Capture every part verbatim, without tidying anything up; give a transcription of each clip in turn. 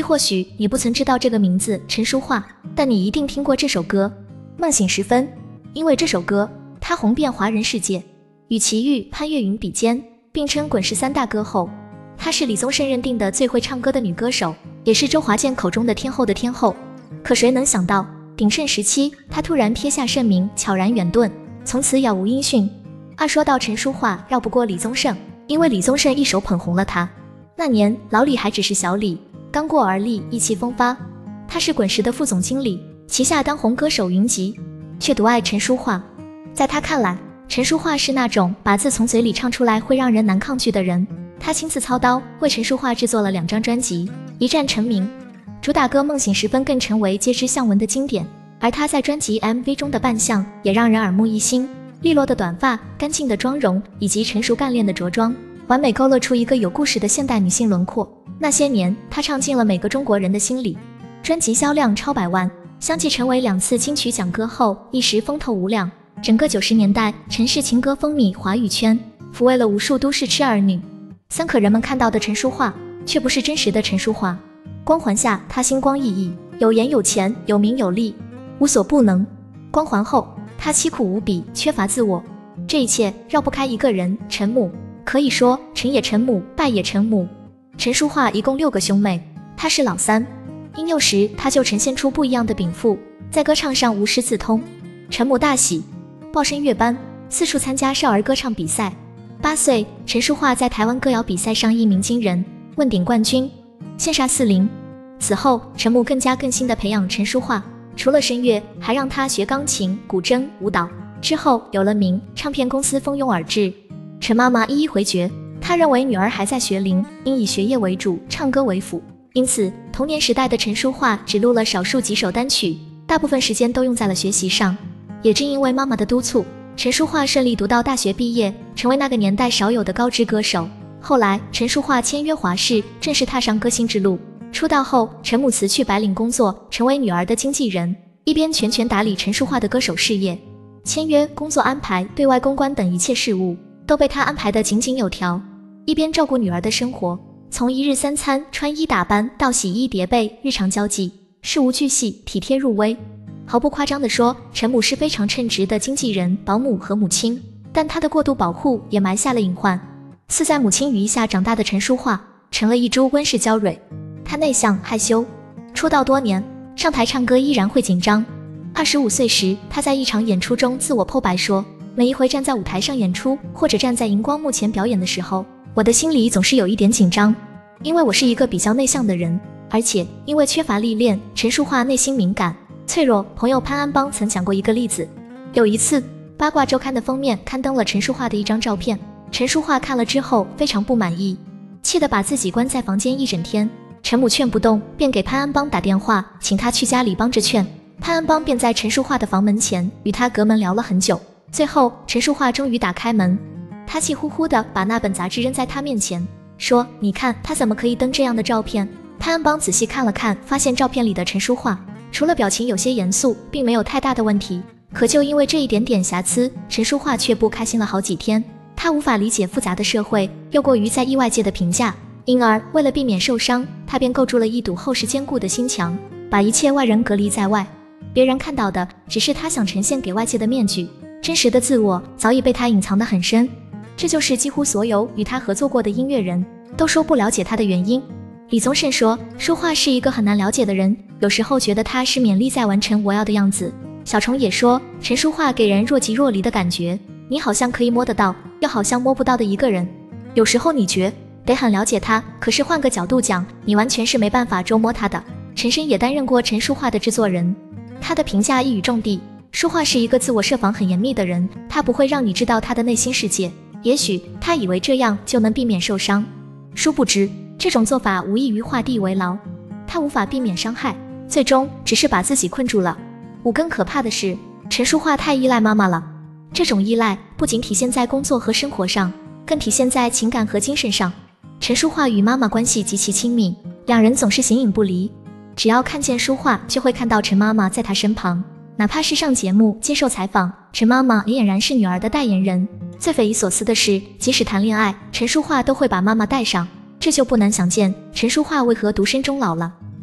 或许你不曾知道这个名字陈淑桦，但你一定听过这首歌《梦醒时分》，因为这首歌它红遍华人世界，与齐豫、潘越云比肩，并称滚石三大歌后。她是李宗盛认定的最会唱歌的女歌手，也是周华健口中的天后的天后。可谁能想到，鼎盛时期她突然撇下盛名，悄然远遁，从此杳无音讯。而说到陈淑桦，绕不过李宗盛，因为李宗盛一手捧红了她。那年老李还只是小李，刚过而立，意气风发。他是滚石的副总经理，旗下当红歌手云集，却独爱陈淑桦。在他看来，陈淑桦是那种把字从嘴里唱出来会让人难抗拒的人。他亲自操刀为陈淑桦制作了两张专辑，一战成名，主打歌《梦醒时分》更成为街知巷闻的经典。而他在专辑 M V 中的扮相也让人耳目一新，利落的短发、干净的妆容以及成熟干练的着装，完美勾勒出一个有故事的现代女性轮廓。那些年，她唱进了每个中国人的心里，专辑销量超百万，相继成为两次金曲奖歌后，一时风头无两。整个九十年代，陈氏情歌风靡华语圈，抚慰了无数都市痴儿女。三可人们看到的陈淑桦，却不是真实的陈淑桦。光环下，她星光熠熠，有颜有钱，有名有利，无所不能。光环后，她凄苦无比，缺乏自我。这一切绕不开一个人，陈母。可以说，成也陈母，败也陈母。陈淑桦一共六个兄妹，她是老三。婴幼时，她就呈现出不一样的禀赋，在歌唱上无师自通。陈母大喜，报声乐班，四处参加少儿歌唱比赛。八岁，陈淑桦在台湾歌谣比赛上一鸣惊人，问鼎冠军，羡煞四邻。此后，陈母更加更新地培养陈淑桦，除了声乐，还让她学钢琴、古筝、舞蹈。之后有了名，唱片公司蜂拥而至。陈妈妈一一回绝，她认为女儿还在学龄，应以学业为主，唱歌为辅。因此，童年时代的陈淑桦只录了少数几首单曲，大部分时间都用在了学习上。也正因为妈妈的督促，陈淑桦顺利读到大学毕业，成为那个年代少有的高知歌手。后来，陈淑桦签约华视，正式踏上歌星之路。出道后，陈母辞去白领工作，成为女儿的经纪人，一边全权打理陈淑桦的歌手事业，签约、工作安排、对外公关等一切事务都被她安排得井井有条，一边照顾女儿的生活，从一日三餐、穿衣打扮到洗衣叠被，日常交际，事无巨细，体贴入微。毫不夸张地说，陈母是非常称职的经纪人、保姆和母亲，但她的过度保护也埋下了隐患。似在母亲羽翼下长大的陈淑桦，成了一株温室娇蕊。她内向害羞，出道多年，上台唱歌依然会紧张。二十五岁时，她在一场演出中自我剖白说，每一回站在舞台上演出，或者站在荧光幕前表演的时候，我的心里总是有一点紧张，因为我是一个比较内向的人，而且因为缺乏历练，陈淑桦内心敏感脆弱。朋友潘安邦曾讲过一个例子，有一次八卦周刊的封面刊登了陈淑桦的一张照片，陈淑桦看了之后非常不满意，气得把自己关在房间一整天。陈母劝不动，便给潘安邦打电话，请他去家里帮着劝。潘安邦便在陈淑桦的房门前与他隔门聊了很久，最后陈淑桦终于打开门，他气呼呼地把那本杂志扔在他面前，说，你看他怎么可以登这样的照片。潘安邦仔细看了看，发现照片里的陈淑桦除了表情有些严肃，并没有太大的问题，可就因为这一点点瑕疵，陈淑桦却不开心了好几天。他无法理解复杂的社会，又过于在意外界的评价，因而为了避免受伤，他便构筑了一堵厚实坚固的心墙，把一切外人隔离在外。别人看到的只是他想呈现给外界的面具，真实的自我早已被他隐藏得很深。这就是几乎所有与他合作过的音乐人都说不了解他的原因。李宗盛说，淑桦是一个很难了解的人，有时候觉得他是勉力在完成我要的样子。小虫也说，陈淑桦给人若即若离的感觉，你好像可以摸得到，又好像摸不到的一个人。有时候你觉得很了解他，可是换个角度讲，你完全是没办法捉摸他的。陈升也担任过陈淑桦的制作人，他的评价一语中的，淑桦是一个自我设防很严密的人，他不会让你知道他的内心世界，也许他以为这样就能避免受伤，殊不知这种做法无异于画地为牢，他无法避免伤害，最终只是把自己困住了。五更可怕的是，陈淑桦太依赖妈妈了，这种依赖不仅体现在工作和生活上，更体现在情感和精神上。陈淑桦与妈妈关系极其亲密，两人总是形影不离，只要看见淑桦，就会看到陈妈妈在她身旁，哪怕是上节目接受采访，陈妈妈也俨然是女儿的代言人。最匪夷所思的是，即使谈恋爱，陈淑桦都会把妈妈带上，这就不难想见陈淑桦为何独身终老了。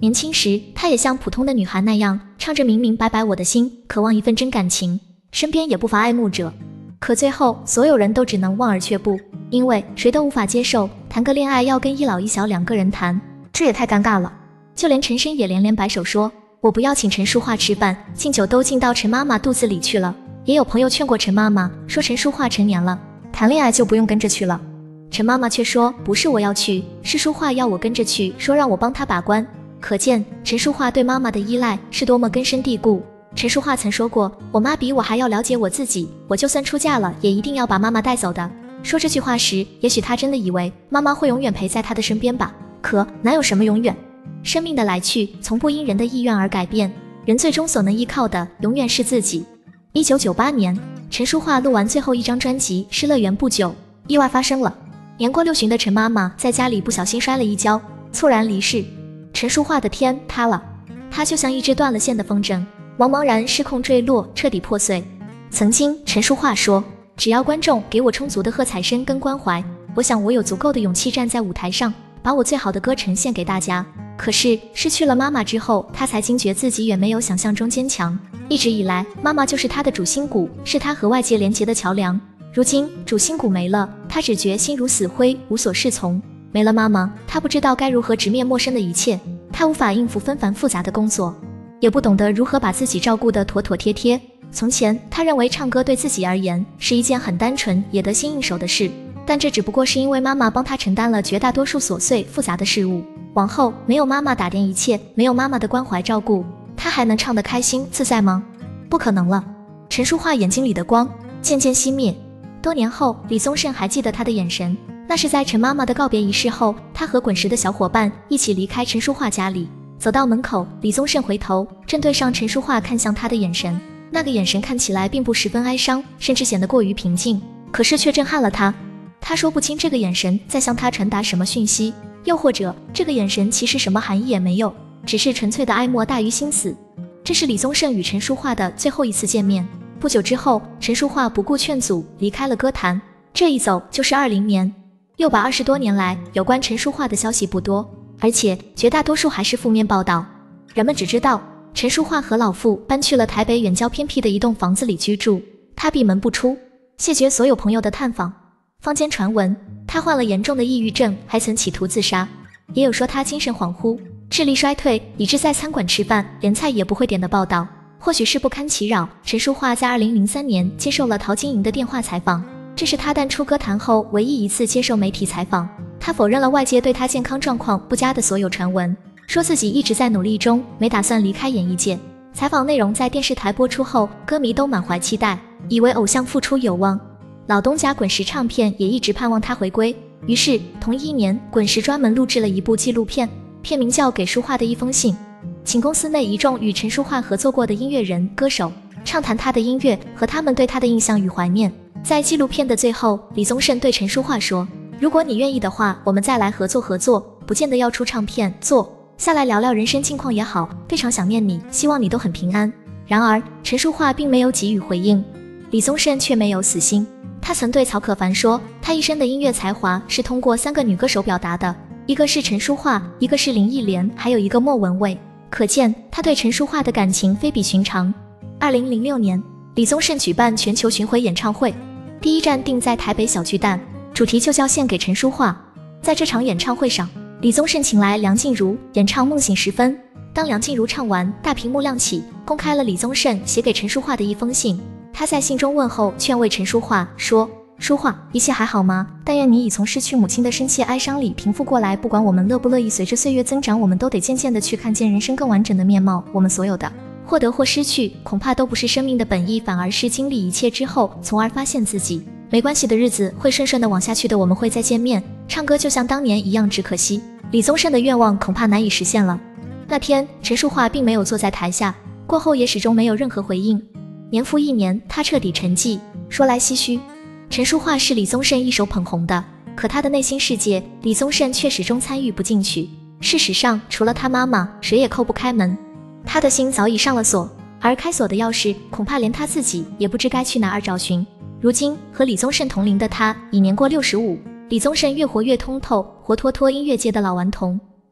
年轻时，她也像普通的女孩那样，唱着明明白白我的心，渴望一份真感情，身边也不乏爱慕者。可最后，所有人都只能望而却步，因为谁都无法接受谈个恋爱要跟一老一小两个人谈，这也太尴尬了。就连陈深也连连摆手说，我不要请陈淑桦吃饭，敬酒都敬到陈妈妈肚子里去了。也有朋友劝过陈妈妈，说陈淑桦成年了，谈恋爱就不用跟着去了。陈妈妈却说，不是我要去，是淑桦要我跟着去，说让我帮她把关。可见陈淑桦对妈妈的依赖是多么根深蒂固。陈淑桦曾说过，我妈比我还要了解我自己，我就算出嫁了，也一定要把妈妈带走的。说这句话时，也许她真的以为妈妈会永远陪在她的身边吧。可哪有什么永远？生命的来去从不因人的意愿而改变，人最终所能依靠的永远是自己。一九九八年，陈淑桦录完最后一张专辑《失乐园》不久，意外发生了。年过六旬的陈妈妈在家里不小心摔了一跤，猝然离世。陈淑桦的天塌了，她就像一只断了线的风筝，茫茫然失控坠落，彻底破碎。曾经陈淑桦说，只要观众给我充足的喝彩声跟关怀，我想我有足够的勇气站在舞台上，把我最好的歌呈现给大家。可是失去了妈妈之后，她才惊觉自己远没有想象中坚强。一直以来，妈妈就是她的主心骨，是她和外界连结的桥梁。如今主心骨没了，她只觉心如死灰，无所适从。没了妈妈，她不知道该如何直面陌生的一切，她无法应付纷繁复杂的工作，也不懂得如何把自己照顾得妥妥帖帖。从前，她认为唱歌对自己而言是一件很单纯也得心应手的事，但这只不过是因为妈妈帮她承担了绝大多数琐碎复杂的事物。往后没有妈妈打点一切，没有妈妈的关怀照顾，她还能唱得开心自在吗？不可能了。陈淑桦眼睛里的光渐渐熄灭。多年后，李宗盛还记得她的眼神，那是在陈妈妈的告别仪式后，他和滚石的小伙伴一起离开陈淑桦家里，走到门口，李宗盛回头，正对上陈淑桦看向他的眼神，那个眼神看起来并不十分哀伤，甚至显得过于平静，可是却震撼了他。他说不清这个眼神在向他传达什么讯息，又或者这个眼神其实什么含义也没有，只是纯粹的哀莫大于心死。这是李宗盛与陈淑桦的最后一次见面。不久之后，陈淑桦不顾劝阻离开了歌坛，这一走就是二零年。六百二十多年来，有关陈淑桦的消息不多，而且绝大多数还是负面报道。人们只知道陈淑桦和老父搬去了台北远郊偏僻的一栋房子里居住，他闭门不出，谢绝所有朋友的探访。坊间传闻他患了严重的抑郁症，还曾企图自杀，也有说他精神恍惚，智力衰退，以致在餐馆吃饭连菜也不会点的报道。或许是不堪其扰，陈淑桦在二零零三年接受了陶晶莹的电话采访，这是他淡出歌坛后唯一一次接受媒体采访。他否认了外界对他健康状况不佳的所有传闻，说自己一直在努力中，没打算离开演艺界。采访内容在电视台播出后，歌迷都满怀期待，以为偶像复出有望。老东家滚石唱片也一直盼望他回归，于是同一年，滚石专门录制了一部纪录片，片名叫《给淑桦的一封信》，请公司内一众与陈淑桦合作过的音乐人、歌手畅谈他的音乐和他们对他的印象与怀念。在纪录片的最后，李宗盛对陈淑桦说，如果你愿意的话，我们再来合作合作，不见得要出唱片，坐下来聊聊人生近况也好，非常想念你，希望你都很平安。然而陈淑桦并没有给予回应，李宗盛却没有死心。他曾对曹可凡说，他一生的音乐才华是通过三个女歌手表达的，一个是陈淑桦，一个是林忆莲，还有一个莫文蔚，可见他对陈淑桦的感情非比寻常。二零零六年，李宗盛举办全球巡回演唱会，第一站定在台北小巨蛋，主题就叫献给陈淑桦。在这场演唱会上，李宗盛请来梁静茹演唱《梦醒时分》，当梁静茹唱完，大屏幕亮起，公开了李宗盛写给陈淑桦的一封信。他在信中问候劝慰陈淑桦，说，淑桦，一切还好吗？但愿你已从失去母亲的深切哀伤里平复过来，不管我们乐不乐意，随着岁月增长，我们都得渐渐的去看见人生更完整的面貌。我们所有的获得或失去，恐怕都不是生命的本意，反而是经历一切之后，从而发现自己没关系的日子会顺顺的往下去的，我们会再见面。唱歌就像当年一样，只可惜李宗盛的愿望恐怕难以实现了。那天陈淑桦并没有坐在台下，过后也始终没有任何回应。年复一年，他彻底沉寂。说来唏嘘，陈淑桦是李宗盛一手捧红的，可他的内心世界，李宗盛却始终参与不进去。事实上，除了他妈妈，谁也叩不开门。他的心早已上了锁，而开锁的钥匙，恐怕连他自己也不知该去哪儿找寻。如今和李宗盛同龄的他已年过六十五，李宗盛越活越通透，活脱脱音乐界的老顽童。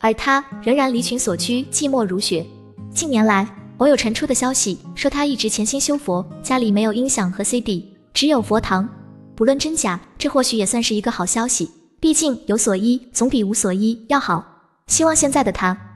而他仍然离群索居，寂寞如雪。近年来，偶有传出的消息说他一直潜心修佛，家里没有音响和 C D， 只有佛堂。不论真假，这或许也算是一个好消息，毕竟有所依总比无所依要好。希望现在的他